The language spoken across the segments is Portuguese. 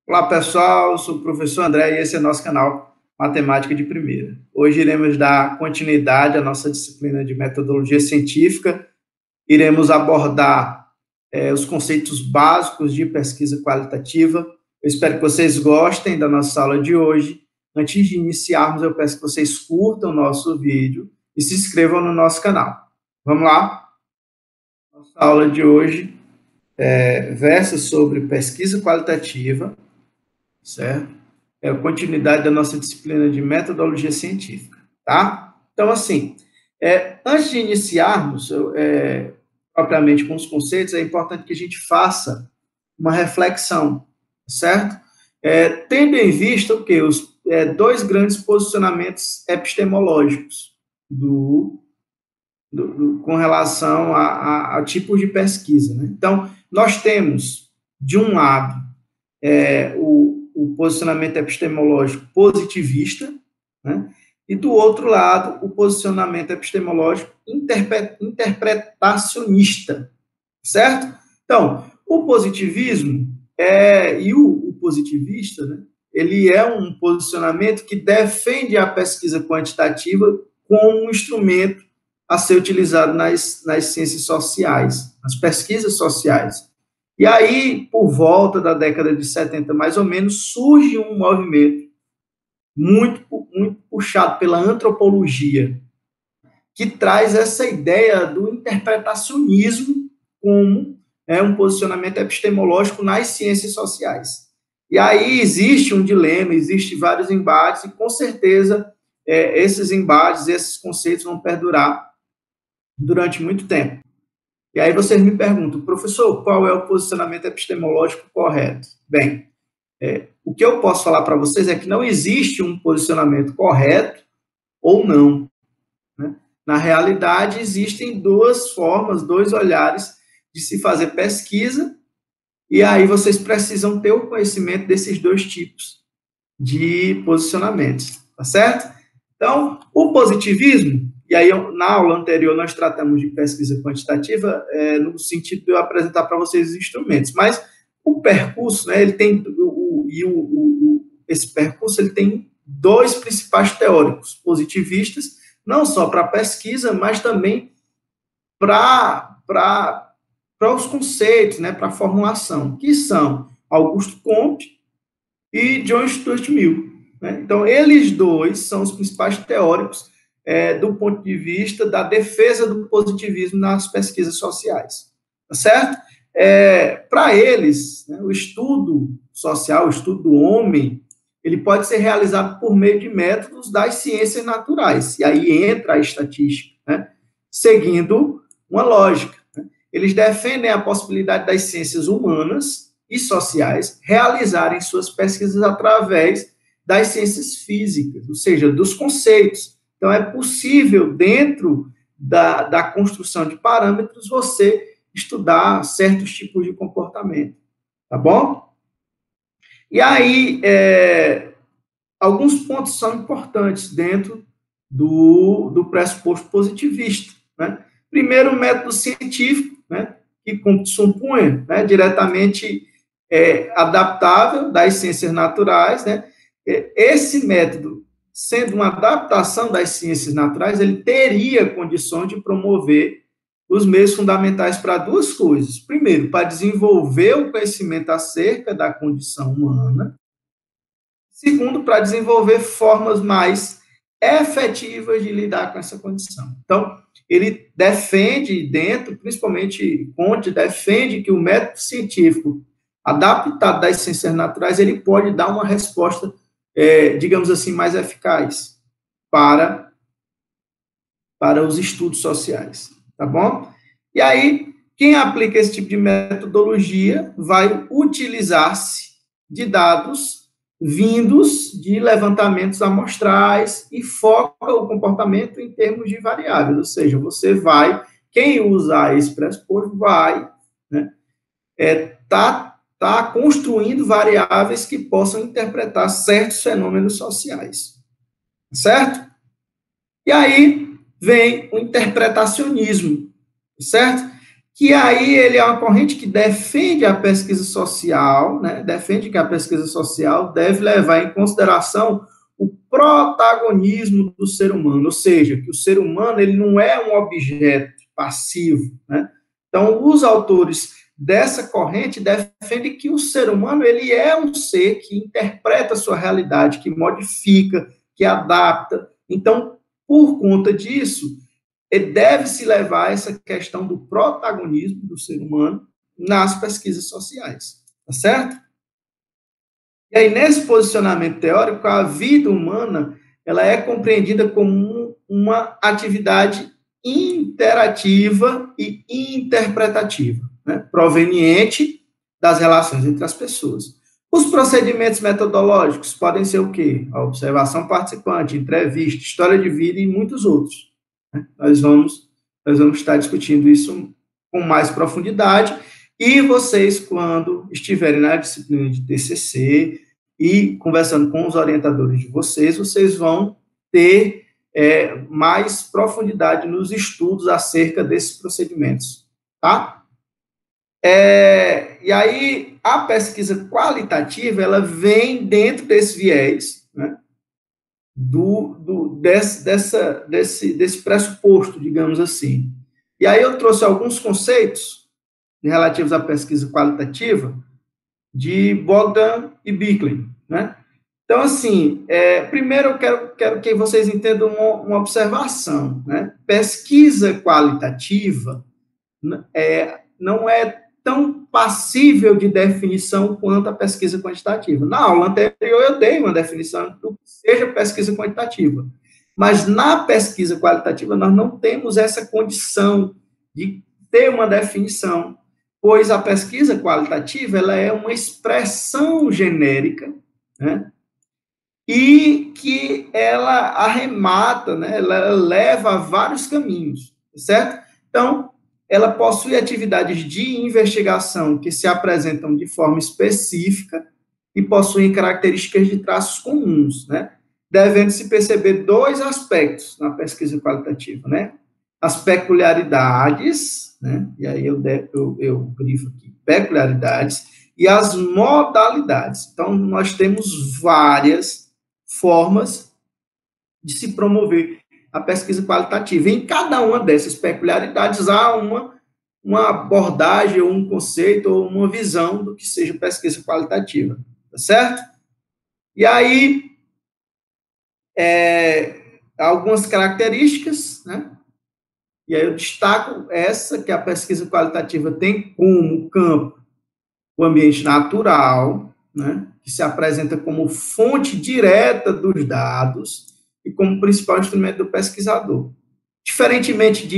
Olá, pessoal. Eu sou o professor André e esse é nosso canal Matemática de Primeira. Hoje iremos dar continuidade à nossa disciplina de metodologia científica. Iremos abordar os conceitos básicos de pesquisa qualitativa. Eu espero que vocês gostem da nossa aula de hoje. Antes de iniciarmos, eu peço que vocês curtam o nosso vídeo e se inscrevam no nosso canal. Vamos lá? Nossa aula de hoje versa sobre pesquisa qualitativa, certo? É a continuidade da nossa disciplina de metodologia científica, tá? Então, assim, antes de iniciarmos propriamente com os conceitos, é importante que a gente faça uma reflexão, certo? Tendo em vista o quê? Os dois grandes posicionamentos epistemológicos com relação a tipos de pesquisa, né? Então, nós temos, de um lado, o posicionamento epistemológico positivista, né? E do outro lado, o posicionamento epistemológico interpretacionista, certo? Então, o positivismo e o positivista, né? Ele é um posicionamento que defende a pesquisa quantitativa como um instrumento a ser utilizado nas ciências sociais, nas pesquisas sociais. E aí, por volta da década de 70, mais ou menos, surge um movimento muito, muito puxado pela antropologia, que traz essa ideia do interpretacionismo como um posicionamento epistemológico nas ciências sociais. E aí existe um dilema, existem vários embates, e com certeza esses embates, esses conceitos vão perdurar durante muito tempo. E aí vocês me perguntam, professor, qual é o posicionamento epistemológico correto? Bem, o que eu posso falar para vocês é que não existe um posicionamento correto ou não, né? Na realidade, existem duas formas, dois olhares de se fazer pesquisa, e aí vocês precisam ter o conhecimento desses dois tipos de posicionamentos, tá certo? Então, o positivismo, e aí na aula anterior nós tratamos de pesquisa quantitativa no sentido de eu apresentar para vocês os instrumentos, mas o percurso, né, ele tem esse percurso ele tem dois principais teóricos positivistas, não só para a pesquisa, mas também para os conceitos, né, para a formulação, que são Augusto Comte e John Stuart Mill. Né? Então, eles dois são os principais teóricos do ponto de vista da defesa do positivismo nas pesquisas sociais. Tá certo? Para eles, né, o estudo social, o estudo do homem, ele pode ser realizado por meio de métodos das ciências naturais, e aí entra a estatística, né, seguindo uma lógica. Né? Eles defendem a possibilidade das ciências humanas e sociais realizarem suas pesquisas através das ciências físicas, ou seja, dos conceitos. Então, é possível, dentro da construção de parâmetros, você estudar certos tipos de comportamento, tá bom? E aí, alguns pontos são importantes dentro do pressuposto positivista, né? Primeiro, o método científico, né, que supõe, né, diretamente adaptável das ciências naturais, né? Esse método, sendo uma adaptação das ciências naturais, ele teria condições de promover os meios fundamentais para duas coisas. Primeiro, para desenvolver o conhecimento acerca da condição humana. Segundo, para desenvolver formas mais efetivas de lidar com essa condição. Então, ele defende principalmente Comte, defende que o método científico adaptado das ciências naturais, ele pode dar uma resposta, digamos assim, mais eficaz para os estudos sociais, tá bom? E aí, quem aplica esse tipo de metodologia vai utilizar-se de dados vindos de levantamentos amostrais e foca o comportamento em termos de variáveis, ou seja, quem usar esse pressuposto vai, né, tá construindo variáveis que possam interpretar certos fenômenos sociais, certo? E aí vem o interpretacionismo, certo? que aí ele é uma corrente que defende a pesquisa social, né? Defende que a pesquisa social deve levar em consideração o protagonismo do ser humano, ou seja, que o ser humano ele não é um objeto passivo, né? Então, os autores dessa corrente defendem que o ser humano ele é um ser que interpreta a sua realidade, que modifica, que adapta. Então, por conta disso, deve-se levar essa questão do protagonismo do ser humano nas pesquisas sociais, tá certo? E aí, nesse posicionamento teórico, a vida humana ela é compreendida como uma atividade interativa e interpretativa, né? Proveniente das relações entre as pessoas. Os procedimentos metodológicos podem ser o quê? A observação participante, entrevista, história de vida e muitos outros. Né? Nós vamos estar discutindo isso com mais profundidade e vocês, quando estiverem na disciplina de TCC e conversando com os orientadores de vocês, vocês vão ter mais profundidade nos estudos acerca desses procedimentos, tá? E aí, a pesquisa qualitativa, ela vem dentro desse viés, né? Desse pressuposto, digamos assim. E aí eu trouxe alguns conceitos relativos à pesquisa qualitativa de Bogdan e Bicklin, né? Então, assim, primeiro eu quero que vocês entendam uma observação, né? Pesquisa qualitativa não é tão passível de definição quanto a pesquisa quantitativa. Na aula anterior eu dei uma definição do que seja pesquisa quantitativa, mas na pesquisa qualitativa nós não temos essa condição de ter uma definição, pois a pesquisa qualitativa ela é uma expressão genérica, né? E que ela arremata, né? Ela leva a vários caminhos, certo? Então, ela possui atividades de investigação que se apresentam de forma específica e possuem características de traços comuns, né? Devendo-se perceber dois aspectos na pesquisa qualitativa, né? As peculiaridades, né? E aí eu grifo aqui, peculiaridades, e as modalidades. Então, nós temos várias formas de se promover a pesquisa qualitativa. Em cada uma dessas peculiaridades há uma abordagem, ou um conceito, ou uma visão do que seja pesquisa qualitativa, tá certo? E aí, algumas características, né? E aí eu destaco essa, que a pesquisa qualitativa tem como campo o ambiente natural, né? Que se apresenta como fonte direta dos dados e como principal instrumento do pesquisador. Diferentemente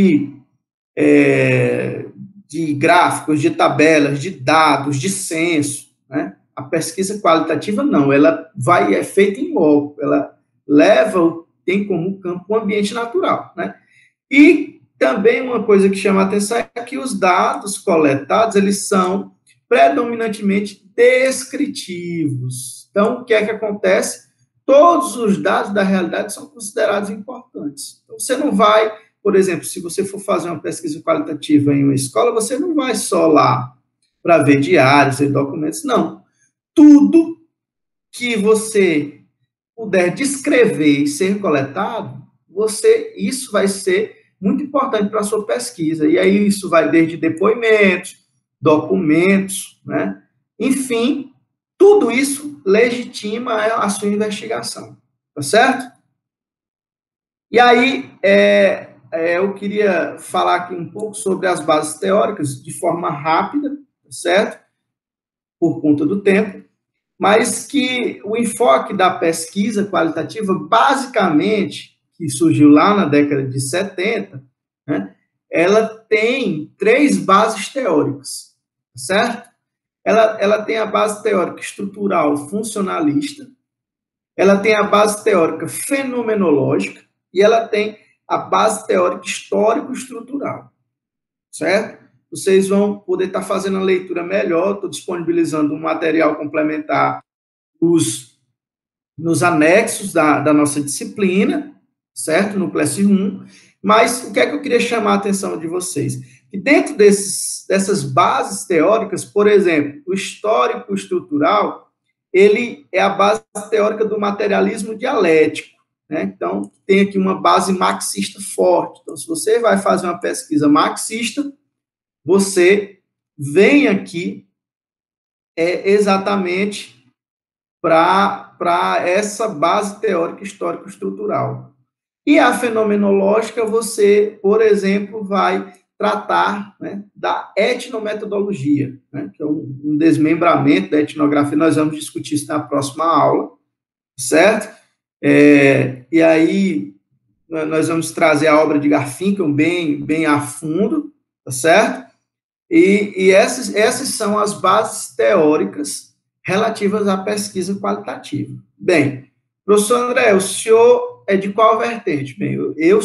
de gráficos, de tabelas, de dados, de censo, né? A pesquisa qualitativa não, ela é feita em loco, ela tem como campo o ambiente natural, né? E também uma coisa que chama a atenção é que os dados coletados, eles são predominantemente descritivos. Então, o que é que acontece? Todos os dados da realidade são considerados importantes. Então, você não vai, por exemplo, se você for fazer uma pesquisa qualitativa em uma escola, você não vai só lá para ver diários e documentos, não. Tudo que você puder descrever e ser coletado, isso vai ser muito importante para a sua pesquisa. E aí isso vai desde depoimentos, documentos, né? Enfim, tudo isso legitima a sua investigação, tá certo? E aí, eu queria falar aqui um pouco sobre as bases teóricas de forma rápida, tá certo? Por conta do tempo, mas que o enfoque da pesquisa qualitativa, basicamente, que surgiu lá na década de 70, né, ela tem 3 bases teóricas, certo? Ela tem a base teórica estrutural funcionalista, ela tem a base teórica fenomenológica e ela tem a base teórica histórico-estrutural, certo? Vocês vão poder estar fazendo a leitura melhor, estou disponibilizando um material complementar nos anexos da nossa disciplina, certo? No Classroom. Mas o que é que eu queria chamar a atenção de vocês? que dentro dessas bases teóricas, por exemplo, o histórico estrutural, ele é a base teórica do materialismo dialético, né? Então, tem aqui uma base marxista forte. Então, se você vai fazer uma pesquisa marxista, você vem aqui exatamente para essa base teórica histórico-estrutural. E a fenomenológica, você, por exemplo, vai tratar, né, da etnometodologia, né, que é um desmembramento da etnografia. Nós vamos discutir isso na próxima aula, certo? E aí nós vamos trazer a obra de Garfinkel bem a fundo, tá certo? E essas são as bases teóricas relativas à pesquisa qualitativa. Bem, professor André, o senhor é de qual vertente? Bem,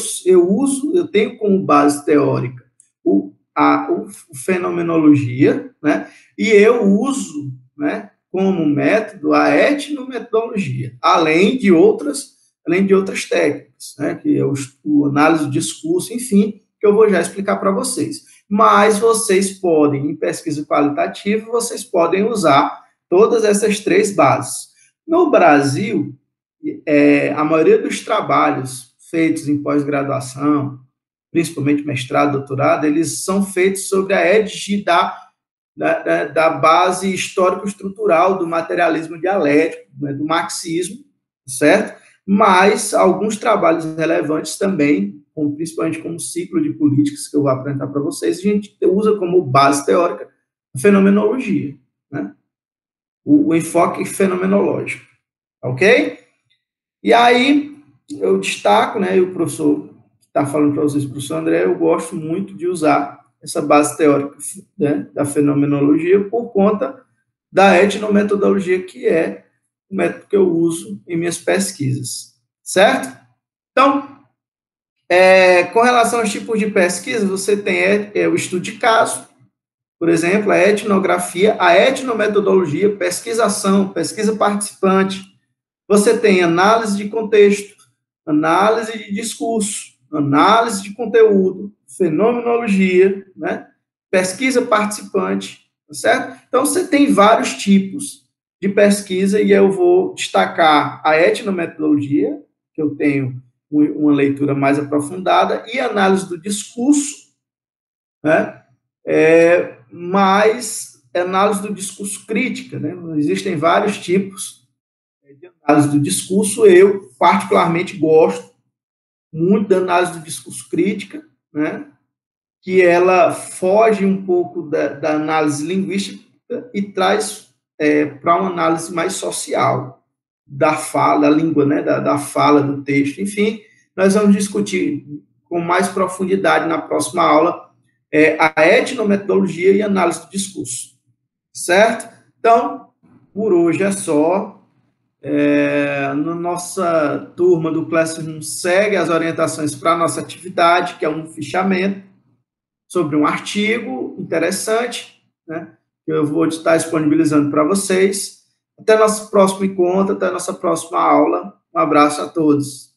eu tenho como base teórica a fenomenologia, né? E eu uso, né, como método a etnometodologia, além de outras técnicas, né, que é o análise do discurso, enfim, que eu vou já explicar para vocês. Mas vocês podem, em pesquisa qualitativa, vocês podem usar todas essas três bases. No Brasil, a maioria dos trabalhos feitos em pós-graduação, principalmente mestrado, doutorado, eles são feitos sobre a égide da base histórico-estrutural do materialismo dialético, né, do marxismo, certo? Mas alguns trabalhos relevantes também, principalmente como ciclo de políticas, que eu vou apresentar para vocês, a gente usa como base teórica a fenomenologia, né? O enfoque fenomenológico, ok? E aí eu destaco, né, e o professor está falando para vocês, professor André, eu gosto muito de usar essa base teórica, né, da fenomenologia por conta da etnometodologia, que é o método que eu uso em minhas pesquisas, certo? Então, com relação aos tipos de pesquisa, você tem o estudo de caso, por exemplo, a etnografia, a etnometodologia, pesquisação, pesquisa participante. Você tem análise de contexto, análise de discurso, análise de conteúdo, fenomenologia, né? Pesquisa participante, tá certo? Então, você tem vários tipos de pesquisa e eu vou destacar a etnometodologia, que eu tenho uma leitura mais aprofundada, e análise do discurso, né? Mas análise do discurso crítica, né? Existem vários tipos de análise do discurso. Eu, particularmente, gosto muito da análise do discurso crítica, né? Que ela foge um pouco da análise linguística e traz para uma análise mais social da fala, da língua, né? Da fala, do texto. Enfim, nós vamos discutir com mais profundidade na próxima aula a etnometodologia e análise do discurso, certo? Então, por hoje é só. Na nossa turma do Classroom segue as orientações para a nossa atividade, que é um fichamento sobre um artigo interessante, né, que eu vou estar disponibilizando para vocês. Até nosso próximo encontro, até nossa próxima aula. Um abraço a todos.